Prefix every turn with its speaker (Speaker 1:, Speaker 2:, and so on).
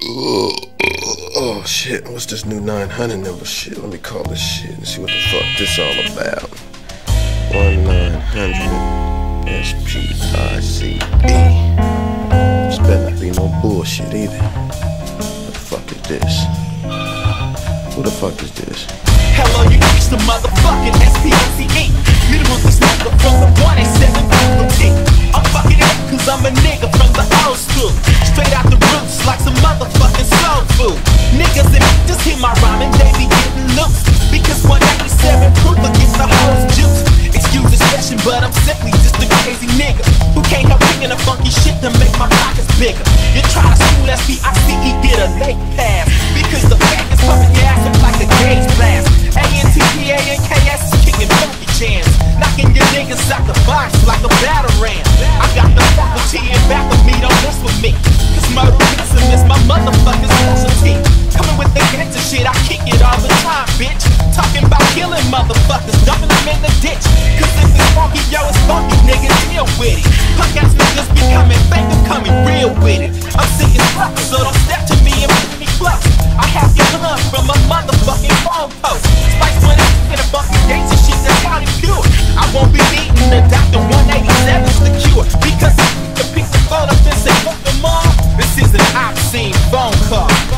Speaker 1: Oh shit, what's this new 900 number shit? Let me call this shit and see what the fuck this all about. 1-900 SPICE. This better not be no bullshit either. What the fuck is this? Who the fuck is this?
Speaker 2: Hello, you the motherfucking SPICE. You the one that's nigga from the 187 I'm fucking up cause I'm a nigga from the old school. Straight out the roots like some motherfucking soul food. Niggas and just hear my rhyme and they be getting loose. Because 187 proof against the whole juice. Excuse the session, but I'm simply just a crazy nigga who can't help thinking of funky shit to make my pockets bigger. You try to school SPICE, get a late pass. Because the fact is pumping your ass up like a gauge blast. ANTPANKS is kicking funky jams, knocking your niggas out the box like a batarang. I got the faculty in back of me, don't mess with me. Cause murderism is my motherfucking specialty. Coming with the gangster shit, I kick it all the time, bitch. Talking about killing motherfuckers, dumping them in the ditch. Cause if it's funky, yo, it's funky, nigga, deal with it. Punk ass niggas be coming fake, I'm coming real with it. I'm sick as fuck, so don't step to me and put me close. I have your blood from a motherfucking phone post. Spice when it's in a fucking gates and shit that's county pure. I won't be beating the doctor, 187's the cure. Because the piece of phone up and say fuck them all. This is an obscene phone call.